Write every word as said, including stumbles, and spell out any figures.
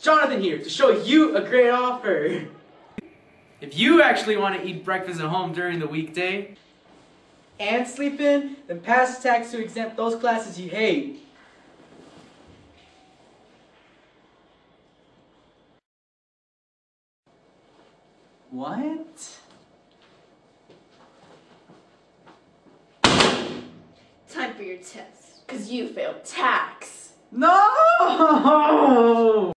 Jonathan here to show you a great offer. If you actually want to eat breakfast at home during the weekday and sleep in, then pass the tax to exempt those classes you hate. What? Time for your test, because you failed tax. No!